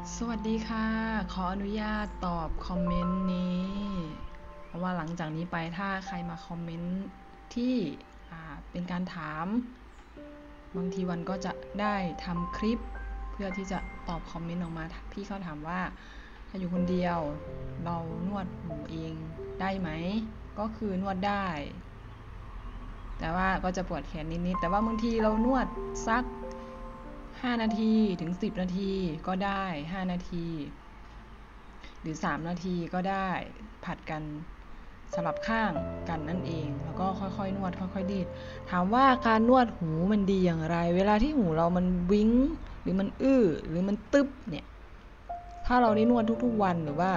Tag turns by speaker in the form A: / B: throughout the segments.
A: สวัสดีค่ะขออนุญาตตอบคอมเมนต์นี้เพราะว่าหลังจากนี้ไปถ้าใครมาคอมเมนต์ที่เป็นการถามบางทีวันก็จะได้ทำคลิปเพื่อที่จะตอบคอมเมนต์ออกมาพี่เขาถามว่าถ้าอยู่คนเดียวเรานวดหูเองได้ไหมก็คือนวดได้แต่ว่าก็จะปวดแขนนิดๆแต่ว่าบางทีเรานวดสัก5 นาทีถึง10 นาทีก็ได้5 นาทีหรือ3 นาทีก็ได้ผัดกันสลับข้างกันนั่นเองแล้วก็ค่อยๆนวดค่อยๆดีดถามว่าการนวดหูมันดีอย่างไรเวลาที่หูเรามันวิ้งหรือมันอื้อหรือมันตึ๊บเนี่ยถ้าเราได้นวดทุกๆวันหรือว่า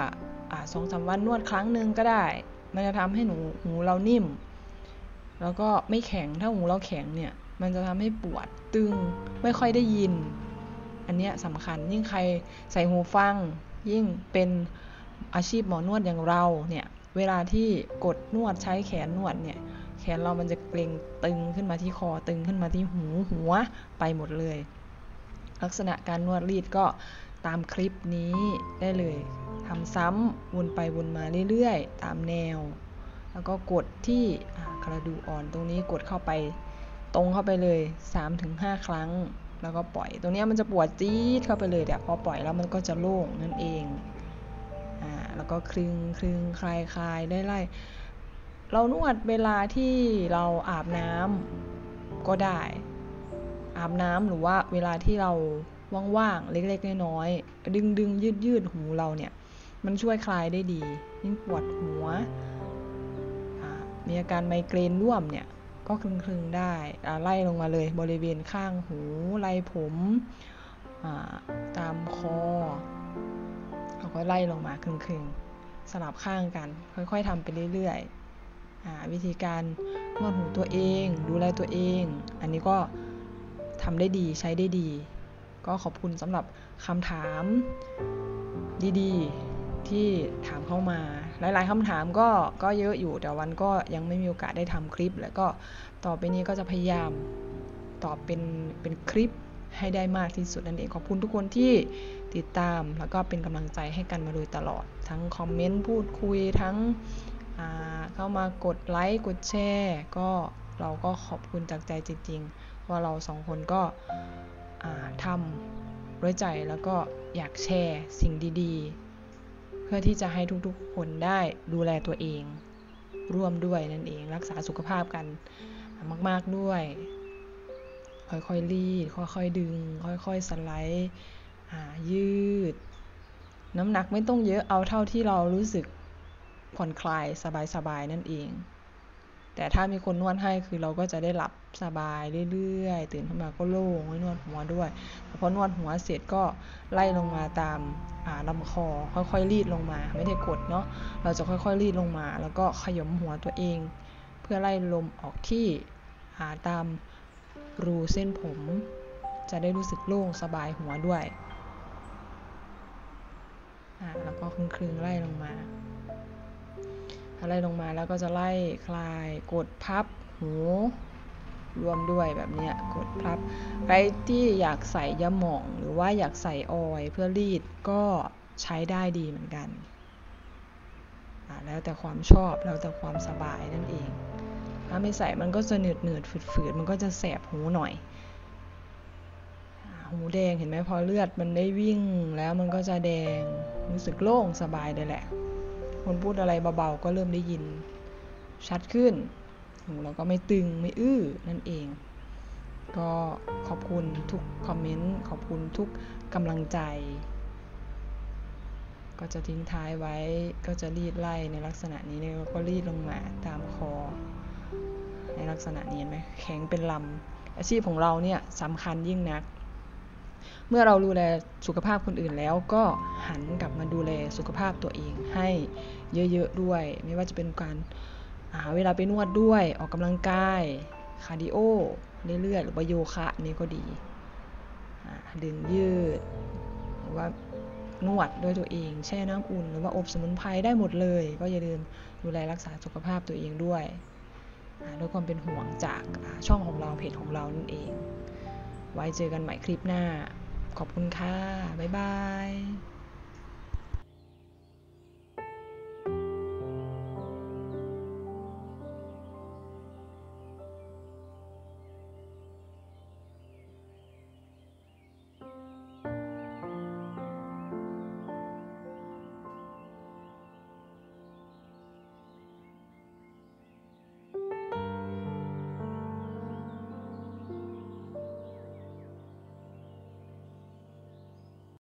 A: 2-3 วันนวดครั้งหนึ่งก็ได้มันจะทำให้หูเรานิ่มแล้วก็ไม่แข็งถ้าหูเราแข็งเนี่ยมันจะทำให้ปวดตึงไม่ค่อยได้ยินอันนี้สำคัญยิ่งใครใส่หูฟังยิ่งเป็นอาชีพหมอนวดอย่างเราเนี่ยเวลาที่กดนวดใช้แขนนวดเนี่ยแขนเรามันจะเกร็งตึงขึ้นมาที่คอตึงขึ้นมาที่หัวไปหมดเลยลักษณะการนวดรีดก็ตามคลิปนี้ได้เลยทำซ้ำวนไปวนมาเรื่อยๆตามแนวแล้วก็กดที่กระดูกอ่อนตรงนี้กดเข้าไปตรงเข้าไปเลย 3-5 ครั้งแล้วก็ปล่อยตรงนี้มันจะปวดจี๊ดเข้าไปเลยแต่พอปล่อยแล้วมันก็จะโล่งนั่นเองแล้วก็คลึงคลายได้ไล่เรานวดเวลาที่เราอาบน้ำก็ได้อาบน้ำหรือว่าเวลาที่เราว่างๆเล็กๆน้อยๆดึงยืดหูเราเนี่ยมันช่วยคลายได้ดียิ่งปวดหัวมีอาการไมเกรนร่วมเนี่ยก็คลึงได้ไล่ลงมาเลยบริเวณข้างหูไหล่ผมตามคอเราก็ไล่ลงมาคลึงสลับข้างกันค่อยๆทำไปเรื่อยๆวิธีการนวดหูตัวเองดูแลตัวเองอันนี้ก็ทำได้ดีใช้ได้ดีก็ขอบคุณสำหรับคำถามดีๆที่ถามเข้ามาหลายๆคำถามก็เยอะอยู่แต่วันก็ยังไม่มีโอกาสได้ทำคลิปแล้วก็ต่อไปนี้ก็จะพยายามตอบเป็นคลิปให้ได้มากที่สุดนั่นเองขอบคุณทุกคนที่ติดตามแล้วก็เป็นกำลังใจให้กันมาโดยตลอดทั้งคอมเมนต์พูดคุยทั้งเข้ามากดไลค์กดแชร์ก็เราก็ขอบคุณจากใจจริงๆว่าเรา2 คนก็ทำด้วยใจแล้วก็อยากแชร์สิ่งดีๆเพื่อที่จะให้ทุกๆคนได้ดูแลตัวเองร่วมด้วยนั่นเองรักษาสุขภาพกันมากๆด้วยค่อยๆรีดค่อยๆดึงค่อยๆสไลด์ยืดน้ำหนักไม่ต้องเยอะเอาเท่าที่เรารู้สึกผ่อนคลายสบายๆนั่นเองแต่ถ้ามีคนนวดให้คือเราก็จะได้หลับสบายเรื่อยๆตื่นขึ้นมาก็โล่งไม่นวดหัวด้วยพอนวดหัวเสร็จก็ไล่ลงมาตามลำคอค่อยๆรีดลงมาไม่ได้กดเนาะเราจะค่อยๆรีดลงมาแล้วก็ขยมหัวตัวเองเพื่อไล่ลมออกที่ตามรูเส้นผมจะได้รู้สึกโล่งสบายหัวด้วยแล้วก็คลึงๆไล่ลงมาแล้วก็จะไล่คลายกดพับหูรวมด้วยแบบนี้กดพับใครที่อยากใส่ยาหม่องหรือว่าอยากใส่ออยล์เพื่อรีดก็ใช้ได้ดีเหมือนกันแล้วแต่ความชอบแล้วแต่ความสบายนั่นเองถ้าไม่ใส่มันก็จะเหนืดฝืดมันก็จะแสบหูหน่อยหูแดงเห็นไหมพอเลือดมันได้วิ่งแล้วมันก็จะแดงรู้สึกโล่งสบายเลยแหละคนพูดอะไรเบาๆก็เริ่มได้ยินชัดขึ้นหูเราก็ไม่ตึงไม่อื้อนั่นเองก็ขอบคุณทุกคอมเมนต์ขอบคุณทุกกำลังใจก็จะทิ้งท้ายไว้ก็จะรีดไล่ในลักษณะนี้เนี่ยก็รีดลงมาตามคอในลักษณะนี้เห็นไหมแข็งเป็นลำอาชีพของเราเนี่ยสำคัญยิ่งนักเมื่อเราดูแลสุขภาพคนอื่นแล้วก็หันกลับมาดูแลสุขภาพตัวเองให้เยอะๆด้วยไม่ว่าจะเป็นการเวลาไปนวดด้วยออกกำลังกายคาร์ดิโอเรื่อยๆหรือว่าโยคะนี่ก็ดีดึงยืดหรือว่านวดด้วยตัวเองแช่น้ำอุ่นหรือว่าอบสมุนไพรได้หมดเลยก็อย่าลืมดูแลรักษาสุขภาพตัวเองด้วยด้วยความเป็นห่วงจากช่องของเราเพจของเรานั่นเองไว้เจอกันใหม่คลิปหน้าขอบคุณค่ะบ๊ายบาย